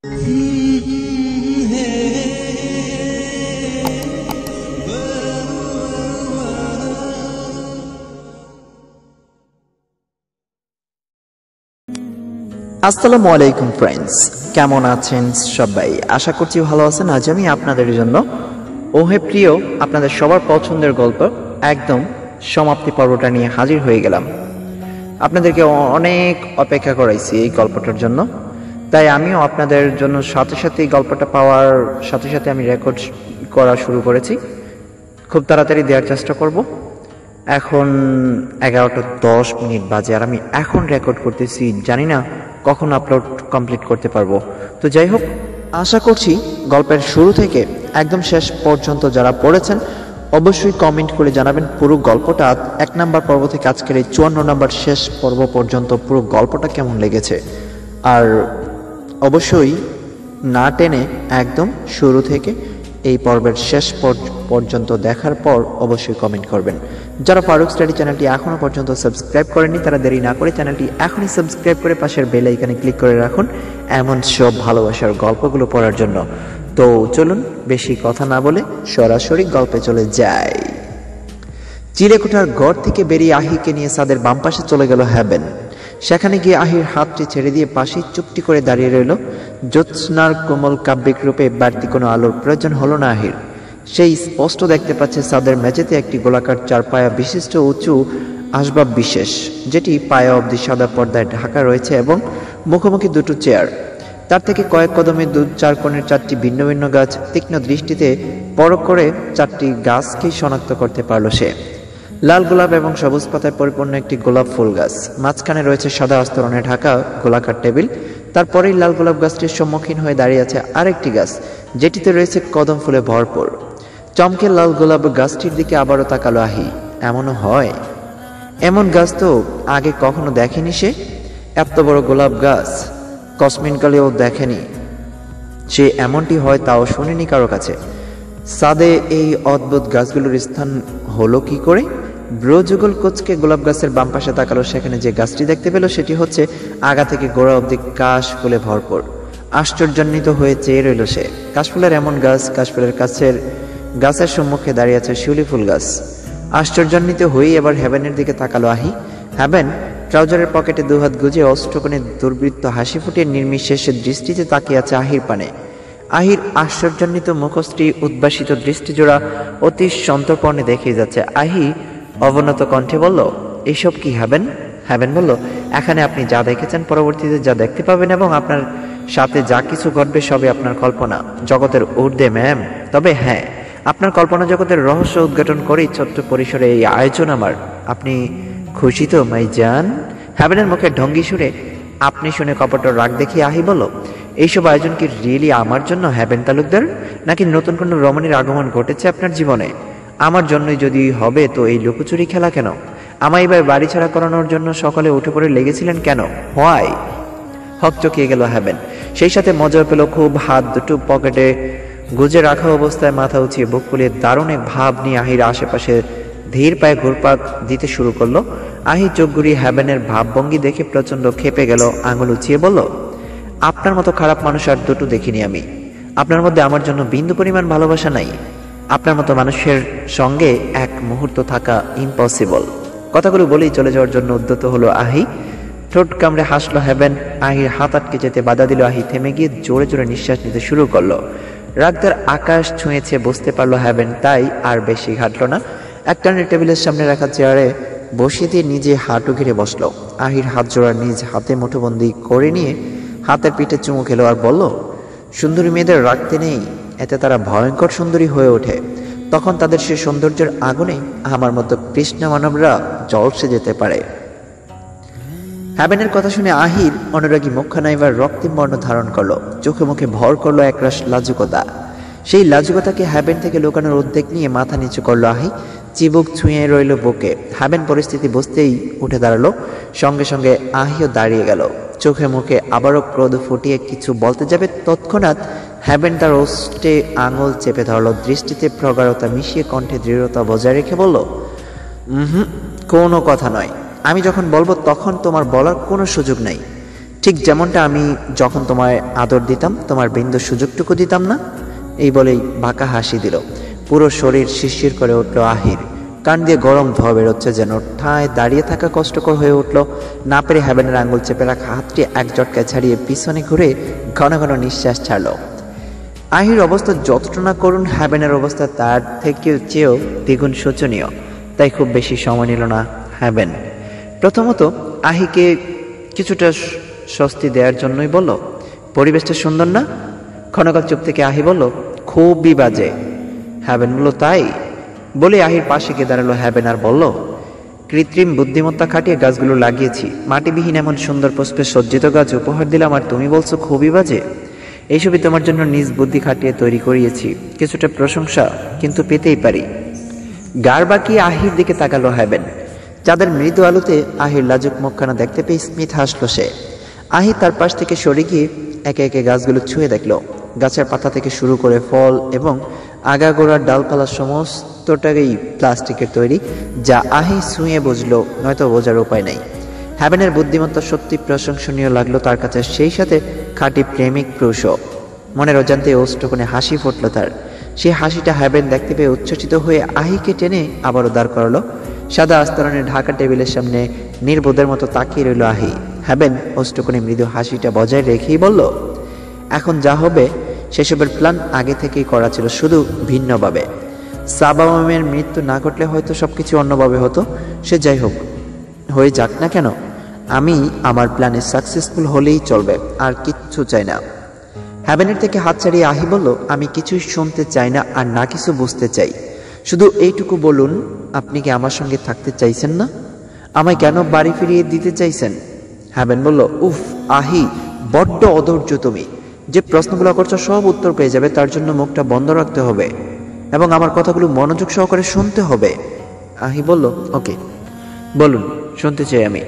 আসসালামু আলাইকুম ফ্রেন্ডস, কেমন আছেন সবাই? আশা করছি ভালো আছেন। আজ আমি আপনাদের জন্য ওহে প্রিয়, আপনাদের সবার পছন্দের গল্প একদম সমাপ্তি পর্বটা নিয়ে হাজির হয়ে গেলাম। আপনাদেরকে অনেক অপেক্ষা করাইছি এই গল্পটার জন্য, তাই আমিও আপনাদের জন্য সাথে সাথে এই গল্পটা পাওয়ার সাথে সাথে আমি রেকর্ড করা শুরু করেছি। খুব তাড়াতাড়ি দেওয়ার চেষ্টা করব। এখন 11:10 বাজে আর আমি এখন রেকর্ড করতেছি, জানি না কখন আপলোড কমপ্লিট করতে পারবো। তো যাই হোক, আশা করছি গল্পের শুরু থেকে একদম শেষ পর্যন্ত যারা পড়েছেন অবশ্যই কমেন্ট করে জানাবেন পুরো গল্পটা 1 নম্বর পর্ব থেকে আজকের এই 54 নম্বর শেষ পর্ব পর্যন্ত পুরো গল্পটা কেমন লেগেছে। আর অবশ্যই না টেনে একদম শুরু থেকে এই পর্বের শেষ পর্যন্ত দেখার পর অবশ্যই কমেন্ট করবেন। যারা ফারুক স্টাডি চ্যানেলটি এখনও পর্যন্ত সাবস্ক্রাইব করেননি তারা দেরি না করে চ্যানেলটি এখনই সাবস্ক্রাইব করে পাশের বেল আইকনে ক্লিক করে রাখুন এমন সব ভালোবাসার গল্পগুলো পড়ার জন্য। তো চলুন বেশি কথা না বলে সরাসরি গল্পে চলে যাই। চিলেকোঠার ঘর থেকে বেরিয়ে আহিকে নিয়ে সাদের বাম পাশে চলে গেল হ্যাবেন। সেখানে গিয়ে আহির হাতটি ছেড়ে দিয়ে পাশেই চুপটি করে দাঁড়িয়ে রইল। জ্যোৎস্নার কোমল কাব্যিক রূপে বাড়তি কোনো আলোর প্রয়োজন হলো না আহির। সেই স্পষ্ট দেখতে পাচ্ছে সাদের মেঝেতে একটি গোলাকার 4 পায়া বিশিষ্ট উঁচু আসবাব বিশেষ, যেটি পায়া অবধি সাদা পর্দায় ঢাকা রয়েছে এবং মুখোমুখি দুটো চেয়ার। তার থেকে কয়েক কদমে 2-4 কোণের 4টি ভিন্ন ভিন্ন গাছ। তীক্ষ্ণ দৃষ্টিতে পরখ করে 4টি গাছকেই শনাক্ত করতে পারল সে। লাল গোলাপ এবং সবুজ পাতায় পরিপূর্ণ একটি গোলাপ ফুল গাছ। মাঝখানে রয়েছে সাদা আস্তরণে ঢাকা গোলাকার টেবিল। তারপরেই লাল গোলাপ গাছটির সম্মুখীন হয়ে দাঁড়িয়ে আছে আরেকটি গাছ, যেটিতে রয়েছে কদম ফুলে ভরপুর। চমকে লাল গোলাপ গাছটির দিকে আবারও তাকালো আহি। এমনও হয়? এমন গাছ তো আগে কখনো দেখেনি সে। এত বড় গোলাপ গাছ কসমিনকালেও দেখেনি সে। এমনটি হয় তাও শুনিনি কারো কাছে। সাদে এই অদ্ভুত গাছগুলোর স্থান হলো কি করে? ব্রযুগল কোচকে গোলাপ গাছের বাম পাশে তাকালো। সেখানে যে গাছটি দেখতে পেল সেটি হচ্ছে আগা থেকে গোড়া অবধি কাশ ফুলে ভরপুর। আশ্চর্যান্বিত হয়ে চেয়ে রইল সে। কাশফুলের এমন গাছ, কাশফুলের গাছের সম্মুখে দাঁড়িয়ে আছে শিউলি ফুল গাছ। আশ্চর্যান্বিত হয়েই এবার হ্যাবেনের দিকে তাকালো আহি। হ্যাবেন ট্রাউজারের পকেটে দুহাত গুজে অষ্টকোণে দুর্বৃত্ত হাসি ফুটিয়ে নির্বিশেষ দৃষ্টিতে তাকিয়ে আছে আহির পানে। আহির আশ্চর্যান্বিত মুখশ্রী উদ্ভাসিত দৃষ্টিজোড়া অতি সন্তর্পণে দেখিয়ে যাচ্ছে। আহি অবনত কণ্ঠে বলল, এইসব কি হ্যাবেন? হ্যাবেন বলল, এখানে আপনি যা দেখেছেন পরবর্তীতে যা দেখতে পাবেন এবং আপনার সাথে যা কিছু ঘটবে সবই আপনার কল্পনা জগতের ঊর্ধ্বে ম্যাম। তবে হ্যাঁ, আপনার কল্পনা জগতের রহস্য উদ্ঘাটন করেই ছোট্ট পরিসরে এই আয়োজন আমার। আপনি খুশি তো মাই জান? হ্যাবেনের মুখে ঢঙ্গি সুরে আপনি শুনে কপট রাগ দেখিয়ে আহি বলল, এইসব আয়োজন কি রিয়েলি আমার জন্য হ্যাবেন তালুকদার, নাকি নতুন কোনো রমণীর আগমন ঘটেছে আপনার জীবনে? আমার জন্যই যদি হবে তো এই লুকোচুরি খেলা কেন? আমায় এবার বাড়ি ছাড়া করানোর জন্য সকলে উঠে পড়ে লেগেছিলেন কেন? হোয়াই? হকচকিয়ে গেল হ্যাবেন। সেই সাথে মজা পেল খুব। হাত দুটো পকেটে গুজে রাখা অবস্থায় মাথা উঁচিয়ে বুক ফুলিয়ে দারুণ এক ভাব নিয়ে আহির আশেপাশে ধীর পায়ে ঘুরপাক দিতে শুরু করলো। আহি চোখ ঘুরিয়ে হ্যাবেনের ভাবভঙ্গি দেখে প্রচন্ড খেপে গেল। আঙুল উঁচিয়ে বলল, আপনার মতো খারাপ মানুষ আর দুটো দেখিনি আমি। আপনার মধ্যে আমার জন্য বিন্দু পরিমাণ ভালোবাসা নাই। আপনার মতো মানুষের সঙ্গে এক মুহূর্ত থাকা ইম্পসিবল। কথাগুলো বলেই চলে যাওয়ার জন্য উদ্যত হলো আহি। ঠোঁট কামড়ে হাসলো হ্যাবেন। আহির হাত আটকে যেতে বাধা দিল। আহি থেমে গিয়ে জোরে জোরে নিঃশ্বাস নিতে শুরু করলো। রাগদার আকাশ ছুঁয়েছে বুঝতে পারলো হ্যাবেন, তাই আর বেশি ঘাটল না। একটানে টেবিলের সামনে রাখা চেয়ারে বসিয়ে দিয়ে নিজে হাঁটু ঘিরে বসলো। আহির হাত জোড়া নিজ হাতে মুঠোবন্দি করে নিয়ে হাতের পিঠে চুমু খেলো আর বলল, সুন্দরী মেয়েদের রাখতে নেই, এতে তারা ভয়ঙ্কর সুন্দরী হয়ে ওঠে। তখন তাদের সে সৌন্দর্যের আগুনে আমার মতো কৃষ্ণা মানবরা জলসে যেতে পারে। হ্যাবেনের কথা শুনে আহির অনুরাগী মুখখানা এবার রক্তিম বর্ণ ধারণ করলো। চোখে মুখে ভর করলো একরাশ লাজুকতা। সেই লাজুকতাকে হ্যাবেন থেকে লুকানোর উদ্যোগ নিয়ে মাথা নিচু করলো আহি। চিবুক ছুঁয়ে রইল বুকে। হ্যাবেন পরিস্থিতি বুঝতেই উঠে দাঁড়ালো। সঙ্গে সঙ্গে আহিও দাঁড়িয়ে গেল। চোখে মুখে আবারও ক্রোধ ফুটিয়ে কিছু বলতে যাবে, তৎক্ষণাৎ হ্যাবেন তার ওষ্ঠে আঙুল চেপে ধরল। দৃষ্টিতে প্রগাঢ়তা মিশিয়ে কণ্ঠে দৃঢ়তা বজায় রেখে বলল, কোনো কথা নয়। আমি যখন বলবো তখন তোমার বলার কোনো সুযোগ নাই। ঠিক যেমনটা আমি যখন তোমায় আদর দিতাম তোমার বিন্দু সুযোগটুকু দিতাম না। এই বলেই বাঁকা হাসি দিল। পুরো শরীর শিরশির করে উঠল আহির। কান দিয়ে গরম ধোয়া বেরোচ্ছে যেন। ঠায় দাঁড়িয়ে থাকা কষ্টকর হয়ে উঠল। না পেরে হ্যাবেনের আঙুল চেপে রাখা হাতটি এক ঝটকায় ছাড়িয়ে পিছনে ঘুরে ঘন ঘন নিঃশ্বাস ছাড়ল। আহির অবস্থা যতটা না করুন, হ্যাবেনের অবস্থা তার চেয়েও দ্বিগুণ শোচনীয়। তাই খুব বেশি সময় নিল না হ্যাবেন। প্রথমত আহিকে কিছুটা স্বস্তি দেওয়ার জন্যই বলল, পরিবেশটা সুন্দর না? ক্ষণকাল চুপ থেকে আহি বলল, খুবই বাজে। হ্যাবেন বলল, তাই? বলে আহির পাশে গিয়ে দাঁড়ালো হ্যাবেন আর বলল, কৃত্রিম বুদ্ধিমত্তা খাটিয়ে গাছগুলো লাগিয়েছি, মাটিবিহীন এমন সুন্দর পুষ্পে সজ্জিত গাছ উপহার দিলাম আর তুমি বলছো খুবই বাজে? এইসবই তোমার জন্য নিজ বুদ্ধি খাটিয়ে তৈরি করিয়েছি। কিছুটা প্রশংসা কিন্তু পেতেই পারি। গাড় বাঁকিয়ে আহির দিকে তাকালো হ্যাবেন। চাঁদের মৃদু আলোতে আহির লাজুক মুখখানা দেখতে পেয়ে স্মিত হাসল সে। আহি তার পাশ থেকে সরে গিয়ে একে একে গাছগুলো ছুঁয়ে দেখল। গাছের পাতা থেকে শুরু করে ফল এবং আগাগোড়ার ডালপালা সমস্তটাই প্লাস্টিকের তৈরি, যা আহি ছুঁয়ে বুঝলো, নয়তো বোঝার উপায় নেই। হ্যাবেনের বুদ্ধিমত্তা সত্যি প্রশংসনীয় লাগলো তার কাছে, সেই সাথে খাঁটি প্রেমিক পুরুষও। মনের অজান্তে ওষ্ঠকোণে হাসি ফুটল তার। সেই হাসিটা হ্যাবেন দেখতে পেয়ে উচ্ছ্বসিত হয়ে আহিকে টেনে আবারও দাঁড় করালো। সাদা আস্তরণের ঢাকা টেবিলের সামনে নির্বোধের মতো তাকিয়ে রইল আহি। হ্যাবেন ওষ্ঠকোণে মৃদু হাসিটা বজায় রেখেই বলল, এখন যা হবে সেসবের প্ল্যান আগে থেকেই করা ছিল, শুধু ভিন্নভাবে। সাবামের মৃত্যু না ঘটলে হয়তো সবকিছু অন্যভাবে হতো। সে যাই হোক, হয়ে যাক না কেন, আমি আমার প্ল্যানে সাকসেসফুল হলেই চলবে, আর কিচ্ছু চাই না। হ্যাবেনের থেকে হাত ছাড়িয়ে আহি বলল, আমি কিছুই শুনতে চাই না আর না কিছু বুঝতে চাই। শুধু এইটুকু বলুন, আপনি কি আমার সঙ্গে থাকতে চাইছেন না? আমায় কেন বাড়ি ফিরিয়ে দিতে চাইছেন? হ্যাবেন বলল, উফ আহি, বড্ড অধৈর্য তুমি। যে প্রশ্নগুলো করছো সব উত্তর পেয়ে যাবে, তার জন্য মুখটা বন্ধ রাখতে হবে এবং আমার কথাগুলো মনোযোগ সহকারে শুনতে হবে। আহি বলল, ওকে, বলুন, শুনতে চাই আমি।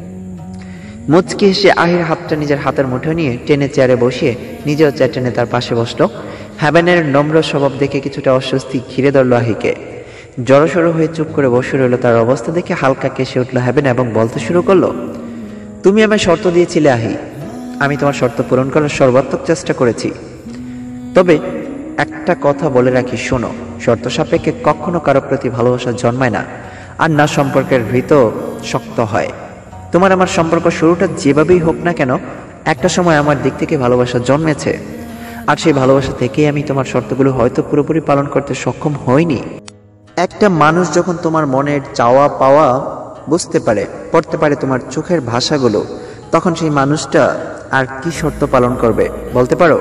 মুচকি এসে আহির হাতটা নিজের হাতের মুঠো নিয়ে টেনে চেয়ারে বসিয়ে নিজেও চেয়ার টেনে তার পাশে বসলো। হ্যাবেনের নম্র স্বভাব দেখে কিছুটা অস্বস্তি ঘিরে ধরল আহিকে। জড়সড় হয়ে চুপ করে বসে রইল। তার অবস্থা দেখে হালকা কেসে উঠল হ্যাবেন এবং বলতে শুরু করলো, তুমি আমায় শর্ত দিয়েছিলে আহি, আমি তোমার শর্ত পূরণ করার সর্বাত্মক চেষ্টা করেছি। তবে একটা কথা বলে রাখি, শোনো, শর্ত সাপেক্ষে কখনো কারো প্রতি ভালোবাসা জন্মায় না, আর না সম্পর্কের হৃত শক্ত হয়। তোমার আমার সম্পর্ক শুরুটা যেভাবেই হোক না কেন, একটা সময় আমার দিক থেকে ভালোবাসা জন্মেছে, আর সেই ভালোবাসা থেকেই আমি তোমার শর্তগুলো হয়তো পুরোপুরি পালন করতে সক্ষম হইনি। একটা মানুষ যখন তোমার মনের চাওয়া পাওয়া বুঝতে পারে, পড়তে পারে তোমার চোখের ভাষাগুলো, তখন সেই মানুষটা আর কি শর্ত পালন করবে বলতে পারো?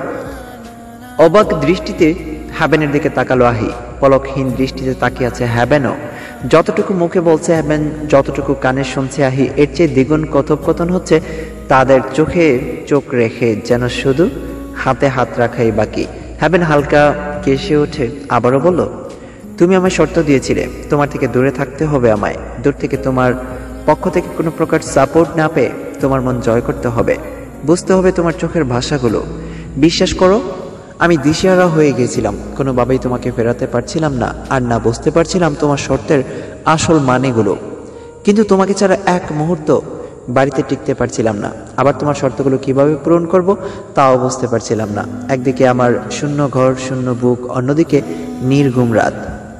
অবাক দৃষ্টিতে হ্যাবেনের দিকে তাকালো আহি। পলকহীন দৃষ্টিতে তাকিয়ে আছে হ্যাবেনও। যতটুকু মুখে বলছে হ্যাবেন, যতটুকু কানে শুনছে আহি, এর চেয়ে দ্বিগুণ কথোপকথন হচ্ছে তাদের চোখে চোখ রেখে, যেন শুধু হাতে হাত রাখাই বাকি। হ্যাবেন হালকা কেসে উঠে আবারও বলল, তুমি আমায় শর্ত দিয়েছিলে, তোমার থেকে দূরে থাকতে হবে আমায়। দূর থেকে তোমার পক্ষ থেকে কোনো প্রকার সাপোর্ট না পেয়ে তোমার মন জয় করতে হবে, বুঝতে হবে তোমার চোখের ভাষাগুলো। বিশ্বাস করো, আমি দিশেহারা হয়ে গেছিলাম, কোনোভাবেই তোমাকে ফেরাতে পারছিলাম না, আর না বুঝতে পারছিলাম তোমার শর্তের আসল মানেগুলো। কিন্তু তোমাকে ছাড়া এক মুহূর্ত বাড়িতে টিকতে পারছিলাম না, আবার তোমার শর্তগুলো কিভাবে পূরণ করব তাও বুঝতে পারছিলাম না। একদিকে আমার শূন্য ঘর, শূন্য বুক, অন্যদিকে নির্ঘুম রাত।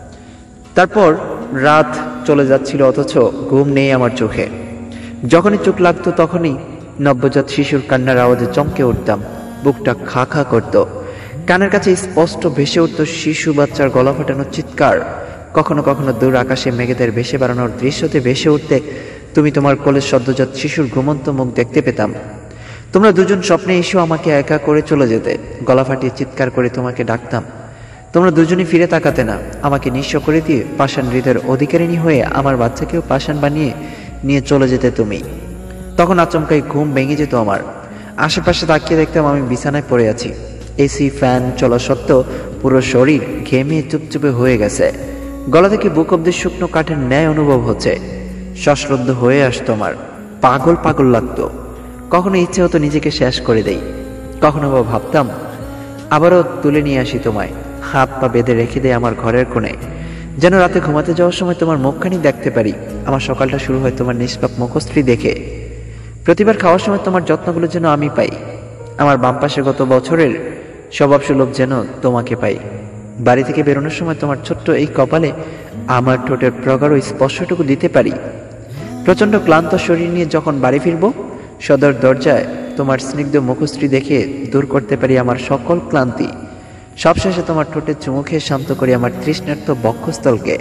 তারপর রাত চলে যাচ্ছিল, অথচ ঘুম নেই আমার চোখে। যখনই চোখ লাগতো তখনই নবজাত শিশুর কান্নার আওয়াজে চমকে উঠতাম। বুকটা খা খা করত। কানের কাছে স্পষ্ট ভেসে উঠত শিশু বাচ্চার গলা ফাটানোর চিৎকার। কখনো কখনো দূর আকাশে মেঘেদের ভেসে বেড়ানোর দৃশ্যতে ভেসে উঠতে তুমি তোমার কোলের সদ্যজাত শিশুর ঘুমন্ত মুখ দেখতে পেতাম। তোমরা দুজন স্বপ্নে এসেও আমাকে একা করে চলে যেতে, গলা ফাটিয়ে চিৎকার করে তোমাকে ডাকতাম। তোমরা দুজনই ফিরে তাকাতে না, আমাকে নিঃস্ব করে দিয়ে পাষাণ হৃদয়ের অধিকারিণী হয়ে আমার বাচ্চাকেও পাষাণ বানিয়ে নিয়ে চলে যেতে তুমি। তখন আচমকাই ঘুম ভেঙে যেত আমার। আশেপাশে তাকিয়ে দেখতাম আমি বিছানায় পড়ে আছি। এসি ফ্যান চলা সত্ত্বেও পুরো শরীর ঘেমে চুপচুপে হয়ে গেছে। গলা থেকে বুক অব্দি শুকনো কাঠের ন্যায় অনুভব হচ্ছে। শ্বাসরুদ্ধ হয়ে আসতো আমার, পাগল পাগল লাগতো। কখনো ইচ্ছে হতো নিজেকে শেষ করে দেই, কখনো বা ভাবতাম আবারও তুলে নিয়ে আসি তোমায়, হাত পা বেঁধে রেখে দেয় আমার ঘরের কোণে, যেন রাতে ঘুমাতে যাওয়ার সময় তোমার মুখখানি দেখতে পারি। আমার সকালটা শুরু হয় তোমার নিষ্পাপ মুখশ্রী দেখে। প্রতিবার খাওয়ার সময় তোমার যত্নগুলো যেন আমি পাই। আমার বাম পাশে গত বছরের স্বভাবসুলভ যেন তোমাকে পাই। বাড়ি থেকে বেরোনোর সময় তোমার ছোট্ট এই কপালে আমার ঠোঁটের প্রগাঢ় স্পর্শটুকু দিতে পারি। প্রচণ্ড ক্লান্ত শরীর নিয়ে যখন বাড়ি ফিরব, সদর দরজায় তোমার স্নিগ্ধ মুখশ্রী দেখে দূর করতে পারি আমার সকল ক্লান্তি। সবশেষে তোমার ঠোঁটে চুমু খেয়ে শান্ত করি আমার তৃষ্ণার্ত বক্ষস্থলকে।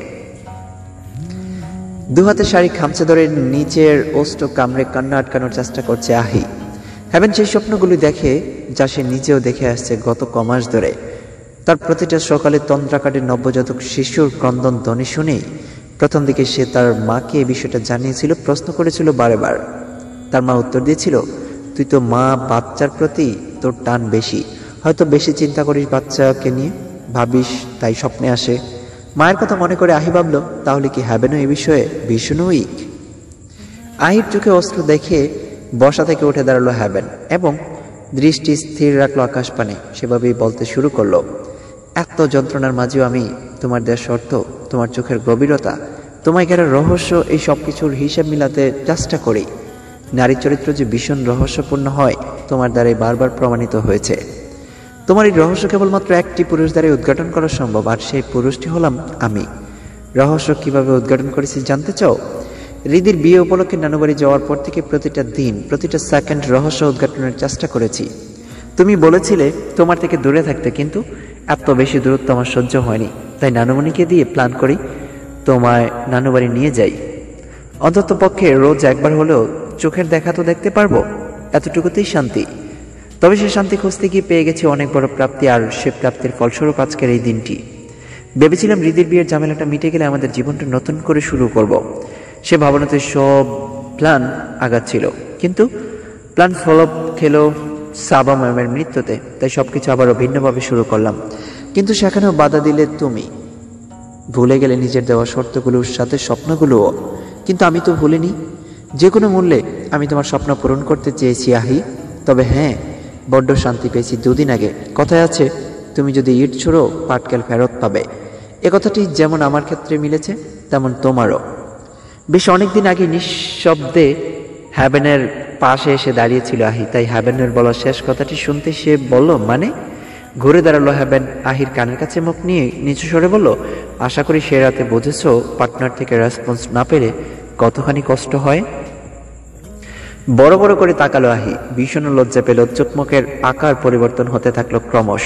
দুহাতে শাড়ি খামচে ধরে নিচের ওষ্ঠ কামড়ে কান্না আটকানোর চেষ্টা করছে আহি। হ্যাভেন সেই স্বপ্নগুলি দেখে যা সে নিজেও দেখে আসছে গত কমাস ধরে। তার প্রতিটা সকালে তন্দ্রাকাটের নবজাতক শিশুর ক্রন্দন ধ্বনি শুনেই প্রথম দিকে সে তার মাকে এই বিষয়টা জানিয়েছিল, প্রশ্ন করেছিল বারেবার। তার মা উত্তর দিয়েছিল, তুই তো মা, বাচ্চার প্রতি তোর টান বেশি, হয়তো বেশি চিন্তা করিস বাচ্চাকে নিয়ে, ভাবিস তাই স্বপ্নে আসে। মায়ের কথা মনে করে আহি ভাবল, তাহলে কি হ্যাভেনও এই বিষয়ে ভীষণ উইক? আহির চোখে অস্ত্র দেখে বসা থেকে উঠে দাঁড়ালো হ্যাভেন এবং দৃষ্টি স্থির রাখলো আকাশ পানে। সেভাবেই বলতে শুরু করলো, এত যন্ত্রণার মাঝেও আমি তোমার দেওয়ার শর্ত, তোমার চোখের গভীরতা, তোমায় ঘেরা রহস্য, এই সব কিছুর হিসেব মিলাতে চেষ্টা করি। নারী চরিত্র যে ভীষণ রহস্যপূর্ণ হয় তোমার দ্বারাই বারবার প্রমাণিত হয়েছে। তোমার এই রহস্য কেবলমাত্র একটি পুরুষ দ্বারাই উদ্ঘাটন করা সম্ভব, আর সেই পুরুষটি হলাম আমি। রহস্য কিভাবে উদ্ঘাটন করেছি জানতে চাও? হৃদির বিয়ে উপলক্ষে নানুবাড়ি যাওয়ার পর থেকে প্রতিটা দিন, প্রতিটা সেকেন্ড রহস্য উদ্ঘাটনের চেষ্টা করেছি। তুমি বলেছিলে তোমার থেকে দূরে থাকতে, কিন্তু এত বেশি দূরত্ব আমার সহ্য হয়নি। তাই নানুমণিকে দিয়ে প্ল্যান করি তোমায় নানুবাড়ি নিয়ে যাই। অন্তত পক্ষে রোজ একবার হলেও চোখের দেখা তো দেখতে পারবো, এতটুকুতেই শান্তি। তবে সে শান্তি খুঁজতে গিয়ে পেয়ে গেছি অনেক বড় প্রাপ্তি, আর সে প্রাপ্তির ফলস্বরূপ আজকের এই দিনটি। ভেবেছিলাম হৃদির বিয়ের ঝামেলাটা মিটে গেলে আমাদের জীবনটা নতুন করে শুরু করব। সে ভাবনাতে সব প্ল্যান আগাচ্ছিল, কিন্তু প্ল্যান ফলপ খেলো সাবা ম্যামের মৃত্যুতে। তাই সবকিছু আবারও ভিন্নভাবে শুরু করলাম। কিন্তু সেখানেও বাধা দিলে তুমি, ভুলে গেলে নিজের দেওয়া শর্তগুলোর সাথে স্বপ্নগুলোও। কিন্তু আমি তো ভুলিনি। যে কোনো মূল্যে আমি তোমার স্বপ্ন পূরণ করতে চেয়েছি আহি। তবে হ্যাঁ, বড্ড শান্তি পেয়েছি দুদিন আগে। কথায় আছে, তুমি যদি ইট ছোড়ো পাটকেল ফেরত পাবে। এ কথাটি যেমন আমার ক্ষেত্রে মিলেছে, তেমন তোমারও। বেশ অনেকদিন আগে নিঃশব্দে হ্যাভেনের পাশে এসে দাঁড়িয়েছিল আহি। তাই হ্যাভেনের বলা শেষ কথাটি শুনতে সে বলল, মানে? ঘুরে দাঁড়ালো হ্যাভেন আহির কানের কাছে মুখ নিয়ে নিচু স্বরে বলল, আশা করি সে রাতে বুঝেছ পার্টনার থেকে রেসপন্স না পেলে কতখানি কষ্ট হয়। বড় বড় করে তাকালো আহি, ভীষণ লজ্জা পেল। চোখ মুখের আকার পরিবর্তন হতে থাকলো ক্রমশ।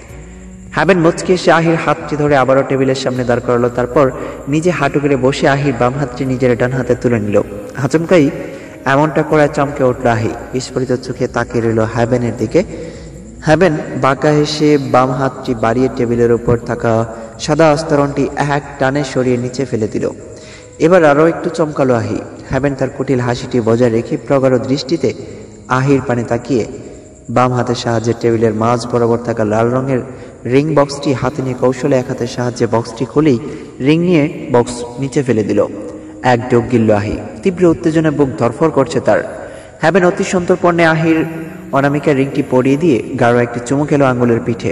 হ্যাভেন মুচকি এসে আহির হাতটি ধরে আবারও টেবিলের সামনে দাঁড় করালো। তারপর নিজে হাঁটু গেড়ে বসে আহির বাম হাতটি নিজের ডান হাতে তুলে নিল। আচমকাই এমনটা করে চমকে উঠল আহি। বিস্ফোরিত চোখে তাকিয়ে রইল হ্যাভেনের দিকে। হ্যাভেন বাঁকা হেসে বাম হাতটি বাড়িয়ে টেবিলের উপর থাকা সাদা আস্তরণটি এক টানে সরিয়ে নিচে ফেলে দিল। এবার আরও একটু চমকালো আহি। হ্যাভেন তার কুটিল হাসিটি বজায় রেখে প্রগাঢ় দৃষ্টিতে আহির পানে তাকিয়ে বাম হাতের সাহায্যে টেবিলের মাঝ বরাবর থাকা লাল রঙের রিং বক্সটি হাতে নিয়ে কৌশলে এক হাতের সাহায্যে বক্সটি খুলেই রিং নিয়ে বক্স নিচে ফেলে দিল। এক ডোক গিলল আহি। তীব্র উত্তেজনায় বুক ধরফর করছে তার। হ্যাভেন অতি সন্তর্পণে আহির অনামিকার রিংটি পরিয়ে দিয়ে গাঢ় একটি চুমু খেলো আঙুলের পিঠে।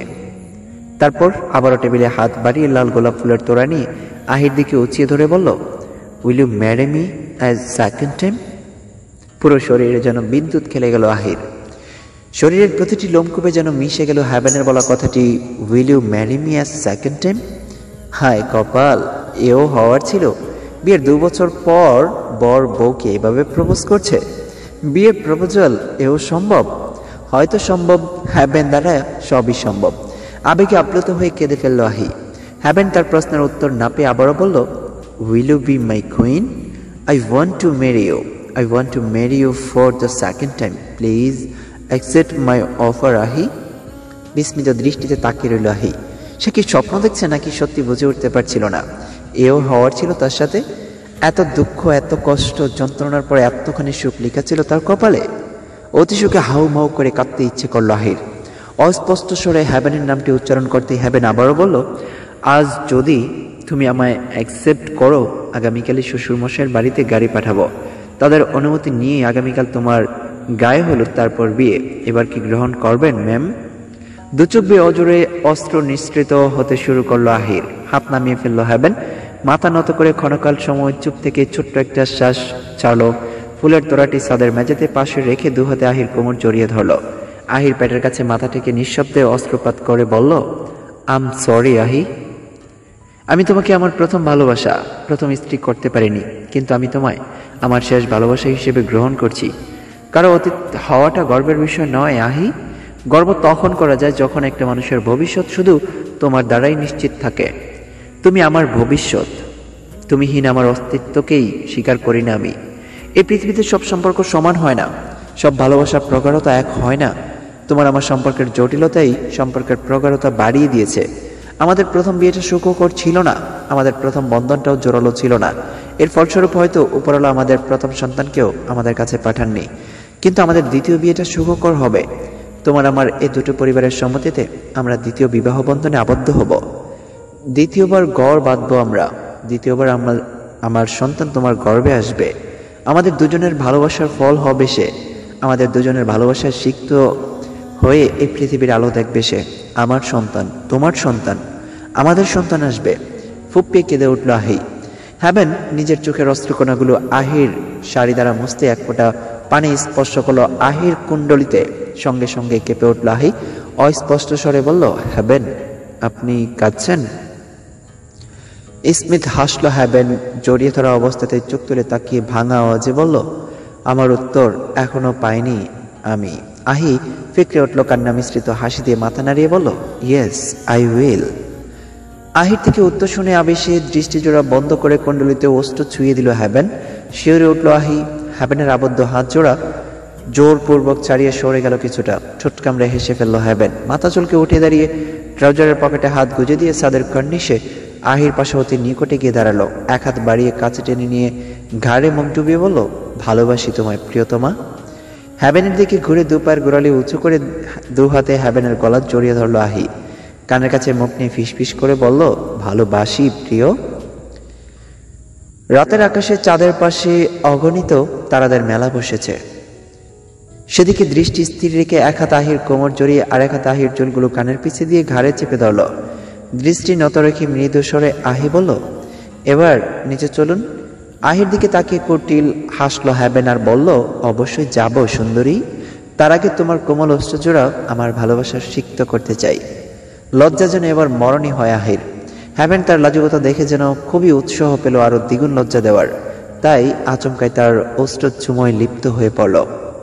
তারপর আবারও টেবিলে হাত বাড়িয়ে লাল গোলাপ ফুলের তোড়া নিয়ে আহির দিকে উঁচিয়ে ধরে বলল, will you marry me as second time? পুরো শরীরে যেন বিদ্যুৎ খেলে গেল আহির। শরীরের প্রতিটি লোমকূপে যেন মিশে গেল হ্যাভেনের বলা কথাটি, will you marry me as second time. হায় কপাল, এও হওয়ার ছিল। বিয়ের 2 বছর পর বর বউকে এভাবে প্রপোজ করছে। বিয়ের প্রপোজাল এও সম্ভব? হয়তো সম্ভব, হ্যাভেন দ্বারা সবই সম্ভব। আবেগে আপ্লুত হয়ে কেঁদে ফেলল আহি। হ্যাভেন তার প্রশ্নের উত্তর না পেয়ে আবারও বলল, will you be my queen? I want to marry you. I want to marry you for the second time. Please accept my offer আহি। বিস্মিত দৃষ্টিতে তাকিয়ে রইল আহি। সে কি স্বপ্ন দেখছে নাকি সত্যি বুঝে উঠতে পারছিল না। এও হওয়ার ছিল তার সাথে? এত দুঃখ, এত কষ্ট, যন্ত্রণার পরে এতখানি সুখ লেখা ছিল তার কপালে। অতি সুখে হাউ মাউ করে কাঁদতে ইচ্ছে করল আহির। অস্পষ্ট স্বরে হ্যাভেনের নামটি উচ্চারণ করতেই হ্যাভেন আবারও বলল, আজ যদি তুমি আমায় অ্যাকসেপ্ট করো, আগামীকালই শ্বশুরমশাইয়ের বাড়িতে গাড়ি পাঠাবো। তাদের অনুমতি নিয়ে আগামীকাল তোমার গায়ে হলুদ, তারপর বিয়ে। এবার কি গ্রহণ করবেন ম্যাম? দুচোখ বেয়ে অজোরে অস্ত্র নিঃসৃত হতে শুরু করলো আহির। হাত নামিয়ে ফেললো হ্যাভেন। মাথা নত করে ক্ষণকাল সময় চুপ থেকে ছোট্ট একটা শ্বাস ছাড়লো। ফুলের তোড়াটি ছাদের মেঝেতে পাশে রেখে দুহাতে আহির কোমর জড়িয়ে ধরল। আহির পেটের কাছে মাথা থেকে নিঃশব্দে অস্ত্রপাত করে বলল, আম সরি আহি। আমি তোমাকে আমার প্রথম ভালোবাসা, প্রথম স্ত্রী করতে পারিনি, কিন্তু আমি তোমায় আমার শেষ ভালোবাসা হিসেবে গ্রহণ করছি। কারো অতীত হওয়াটা গর্বের বিষয় নয় আহি। গর্ব তখন করা যায় যখন একটা মানুষের ভবিষ্যৎ শুধু তোমার দ্বারাই নিশ্চিত থাকে। তুমি আমার ভবিষ্যৎ, তুমিহীন আমার অস্তিত্বকেই স্বীকার করি না আমি। এই পৃথিবীতে সব সম্পর্ক সমান হয় না, সব ভালোবাসার প্রগাঢ়তা এক হয় না। তোমার আমার সম্পর্কের জটিলতাই সম্পর্কের প্রগাঢ়তা বাড়িয়ে দিয়েছে। আমাদের প্রথম বিয়েটা সুখকর ছিল না, আমাদের প্রথম বন্ধনটাও জোরালো ছিল না। এর ফলস্বরূপ হয়তো উপরওয়ালা আমাদের প্রথম সন্তানকেও আমাদের কাছে পাঠাননি, কিন্তু আমাদের দ্বিতীয় বিয়েটা সুখকর হবে। তোমার আমার এই দুটো পরিবারের সম্মতিতে আমরা দ্বিতীয় বিবাহ বন্ধনে আবদ্ধ হব। দ্বিতীয়বার গড় বাঁধবো আমরা, দ্বিতীয়বার আমার সন্তান তোমার গর্ভে আসবে। আমাদের দুজনের ভালোবাসার ফল হবে সে, আমাদের দুজনের ভালোবাসার সিক্ত হয়ে এই পৃথিবীর আলো দেখবে সে। আমার সন্তান, তোমার সন্তান, আমাদের সন্তান আসবে। ফুপ্পিয়ে কেঁদে উঠল আহি। হ্যাবেন নিজের চোখের অস্ত্রকণাগুলো আহির শাড়ি দ্বারা মুছতে এক ফোঁটা পানি স্পর্শ করলো আহির কুণ্ডলিতে। সঙ্গে সঙ্গে কেঁপে উঠল আহি, অস্পষ্ট স্বরে বলল, হ্যাবেন আপনি কাঁদছেন? স্মিথ হাসল। হ্যাবেন জড়িয়ে ধরা অবস্থাতে চোখ তুলে তাকিয়ে ভাঙা আওয়াজে বলল, আমার উত্তর এখনো পাইনি আমি। আহি ফিকরে উঠল কান্না মিশ্রিত হাসি দিয়ে মাথা নাড়িয়ে বলল, ইয়েস আই উইল। আহির থেকে উত্তর শুনে আবেশে দৃষ্টিজোড়া বন্ধ করে কুণ্ডলিতে অস্ত্র ছুঁয়ে দিল হ্যাবেন। শিউরে উঠল আহি। হ্যাবেনের আবদ্ধ হাত জোড়া জোরপূর্বক ছাড়িয়ে সরে গেল কিছুটা। ঠোঁট কামড়ে হেসে ফেলল হ্যাবেন। মাথা চুলকে উঠে দাঁড়িয়ে ট্রাউজারের পকেটে হাত গুজে দিয়ে ছাদের কর্নিশে আহির পাশে অতি নিকটে গিয়ে দাঁড়ালো। এক হাত বাড়িয়ে কাছে টেনে নিয়ে ঘাড়ে মুখ ডুবিয়ে বলল, ভালোবাসি তোমায় প্রিয়তমা। হ্যাবেনের দিকে ঘুরে দুপায়ের গোড়ালি উঁচু করে দু হাতে হ্যাবেনের গলা জড়িয়ে ধরল আহি। কানের কাছে মুখ নিয়ে ফিসফিস করে বলল, ভালোবাসি প্রিয়। রাতের আকাশে চাঁদের পাশে অগণিত তারাদের মেলা বসেছে। সেদিকে দৃষ্টি স্থির রেখে এক হাত আহির কোমর জড়িয়ে আর এক হাত আহির চুলগুলো কানের পিছে দিয়ে ঘাড়ে চেপে ধরল। দৃষ্টি নত রেখে মৃদু স্বরে আহি বলল, এবার নিচে চলুন। আহির দিকে তাকিয়ে কুটিল হাসল হ্যাবেন আর বলল, অবশ্যই যাব সুন্দরী। তার আগে তোমার কোমল অস্ত্রজোড়া আমার ভালোবাসার সিক্ত করতে চাই। লজ্জা যেন এবার মরণই হয় আহির। হ্যাবেন তার লাজুকতা দেখে যেন খুবই উৎসাহ পেল আরো দ্বিগুণ লজ্জা দেওয়ার। তাই আচমকায় তার অস্ত্র চুমোয় লিপ্ত হয়ে পড়ল।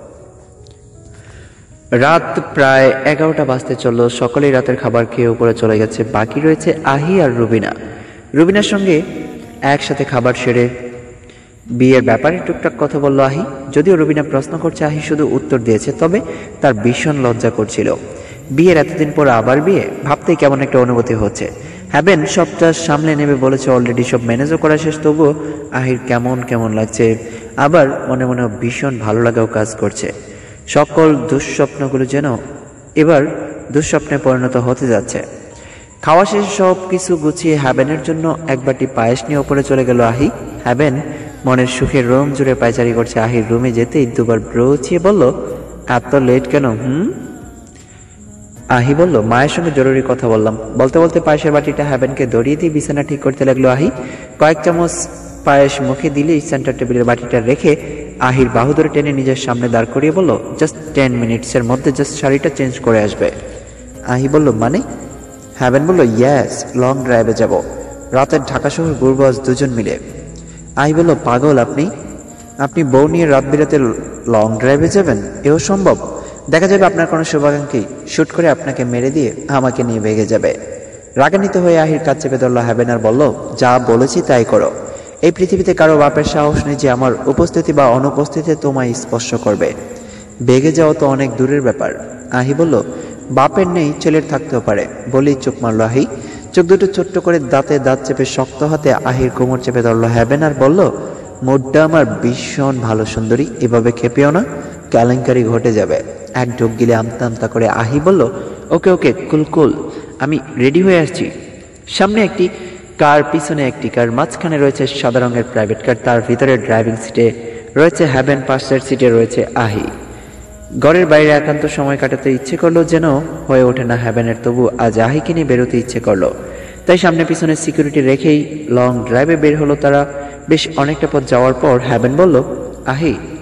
রাত প্রায় 11টা বাজতে চলল। সকলেই রাতের খাবার খেয়ে উপরে চলে গেছে। বাকি রয়েছে আহি আর রুবিনা। রুবিনার সঙ্গে একসাথে খাবার সেরে বিয়ের ব্যাপারে টুকটাক কথা বলল আহি। যদিও রুবিনা প্রশ্ন করছে, আহি শুধু উত্তর দিয়েছে, তবে তার ভীষণ লজ্জা করছিল। বিয়ের এতদিন পর আবার বিয়ে, ভাবতেই কেমন একটা অনুভূতি হচ্ছে। হ্যাবেন সবটা সামলে নেবে বলেছে, অলরেডি সব ম্যানেজও করা শেষ, তবুও আহির কেমন কেমন লাগছে। আবার মনে মনে ভীষণ ভালো লাগাও কাজ করছে। সকল দুঃস্বপ্নগুলো যেন এবার দুঃস্বপ্নে পরিণত হতে যাচ্ছে। খাওয়া শেষে সব কিছু গুছিয়ে হ্যাবেনের জন্য এক বাটি পায়েস নিয়ে ওপরে চলে গেল আহি। হ্যাবেন মনের সুখের রুম জুড়ে পায়চারি করছে। আহির রুমে যেতেই দুবার ব্রোচিয়ে বলল, এত লেট কেন? আহি বলল, মায়ের সঙ্গে জরুরি কথা বললাম। বলতে বলতে পায়েসের বাটিটা হ্যাবেনকে দড়িয়ে দিয়ে বিছানা ঠিক করতে লাগলো আহি। কয়েক চামচ পায়েস মুখে দিলেই সেন্টার টেবিলের বাটিটা রেখে আহির বাহু ধরে টেনে নিজের সামনে দাঁড় করিয়ে বলল, জাস্ট 10 মিনিটসের মধ্যে জাস্ট শাড়িটা চেঞ্জ করে আসবে। আহি বলল, মানে? হ্যাবেন বলল, ইয়েস, লং ড্রাইভে যাব, রাতের ঢাকা শহর ঘুরবো আজ দুজন মিলে। আহি বলল, পাগল আপনি? আপনি বউ নিয়ে রাত বিরাতে লং ড্রাইভে যাবেন? এও সম্ভব? দেখা যাবে আপনার কোনো শুভাকাঙ্ক্ষী শুট করে আপনাকে মেরে দিয়ে আমাকে নিয়ে ভেগে যাবে। রাগান্বিত হয়ে আহির কাজ চেপে ধরল হ্যাবেন আর বলল, যা বলেছি তাই করো। এই পৃথিবীতে কারো বাপের সাহস নেই যে আমার উপস্থিতি বা অনুপস্থিতিতে তোমায় স্পর্শ করবে। ভেগে যাওয়া তো অনেক দূরের ব্যাপার। আহি বলল, বাপের নেই, ছেলের থাকতেও পারে। বলেই চোখ মারল আহি। চোখ দুটো ছোট্ট করে দাঁতে দাঁত চেপে শক্ত হাতে আহির কোমর চেপে ধরল হ্যাবেন আর বলল, মুডটা আমার ভীষণ ভালো সুন্দরী, এভাবে খেপেও না, কেলেঙ্কারি ঘটে যাবে। এক ঢোক গিলে আমতা আমতা করে আহি বলল, ওকে ওকে, কুল কুল, আমি রেডি হয়ে আসছি। সামনে একটি কার, পিছনে একটি কার, মাঝখানে রয়েছে সাদা রঙের প্রাইভেট কার, তার ভিতরে ড্রাইভিং সিটে রয়েছে হ্যাবেন, পাশের সিটে রয়েছে আহি। ঘরের বাইরে একান্ত সময় কাটাতে ইচ্ছে করলো যেন হয়ে ওঠে না হ্যাবেনের, তবু আজ আহিকে নিয়ে বেরোতে ইচ্ছে করলো। তাই সামনে পিছনে সিকিউরিটি রেখেই লং ড্রাইভে বের হলো তারা। বেশ অনেকটা পথ যাওয়ার পর হ্যাবেন বলল, আহি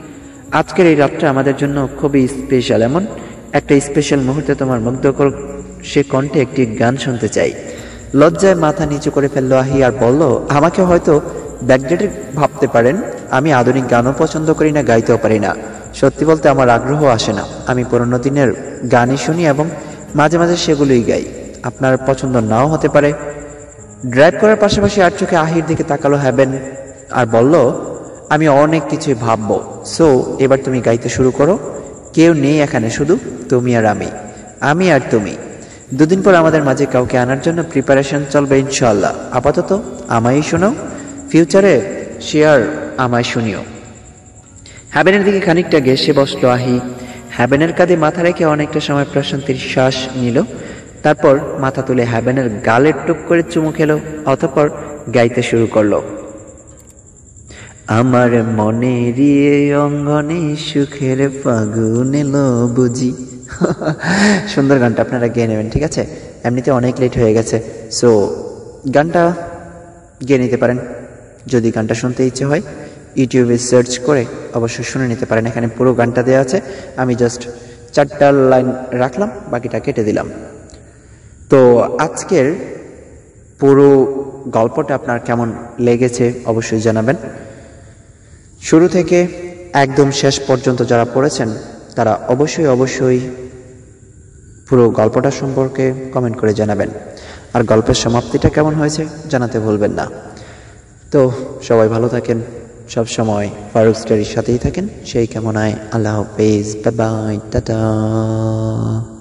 আজকের এই রাতটা আমাদের জন্য খুবই স্পেশাল। এমন একটা স্পেশাল মুহূর্তে তোমার মুগ্ধকর সে কণ্ঠে একটি গান শুনতে চাই। লজ্জায় মাথা নিচু করে ফেললো আহি আর বলল, আমাকে হয়তো ব্যাকডেটেড ভাবতে পারেন, আমি আধুনিক গানও পছন্দ করি না, গাইতেও পারি না। সত্যি বলতে আমার আগ্রহ আসে না। আমি পুরোনো দিনের গানই শুনি এবং মাঝে মাঝে সেগুলোই গাই। আপনার পছন্দ নাও হতে পারে। ড্রাইভ করার পাশাপাশি আর চোখে আহির দিকে তাকালো হ্যাবেন আর বলল, আমি অনেক কিছুই ভাববো। সো এবার তুমি গাইতে শুরু করো। কেউ নেই এখানে, শুধু তুমি আর আমি আর তুমি। দুদিন পর আমাদের মাঝে কাউকে আনার জন্য প্রিপারেশন চলবে ইনশাল্লাহ। আপাতত আমায় শোনাও, ফিউচারে শেয়ার আমায় শুনিও। হ্যাবেনের দিকে খানিকটা ঘেঁষে বসলো আহি। হ্যাবেনের কাঁধে মাথা রেখে অনেকটা সময় প্রশান্তির শ্বাস নিল। তারপর মাথা তুলে হ্যাবেনের গালের টুক করে চুমু খেলো, অতঃপর গাইতে শুরু করলো। আমার মনের অঙ্গনে সুখের ফাগুন এলো বুঝি। সুন্দর গানটা, আপনারা গেয়ে নেবেন, ঠিক আছে? এমনিতে অনেক লেট হয়ে গেছে, সো গানটা গেয়ে নিতে পারেন। যদি গানটা শুনতে ইচ্ছে হয় ইউটিউবে সার্চ করে অবশ্যই শুনে নিতে পারেন। এখানে পুরো গানটা দেওয়া আছে, আমি জাস্ট 4টা লাইন রাখলাম, বাকিটা কেটে দিলাম। তো আজকের পুরো গল্পটা আপনার কেমন লেগেছে অবশ্যই জানাবেন। শুরু থেকে একদম শেষ পর্যন্ত যারা পড়েছেন তারা অবশ্যই পুরো গল্পটা সম্পর্কে কমেন্ট করে জানাবেন। আর গল্পের সমাপ্তিটা কেমন হয়েছে জানাতে ভুলবেন না। তো সবাই ভালো থাকেন, সব সময় ফারুক স্টাডির সাথেই থাকেন, সেই কামনায় আল্লাহ হাফেজ, বাই বাই, টাটা।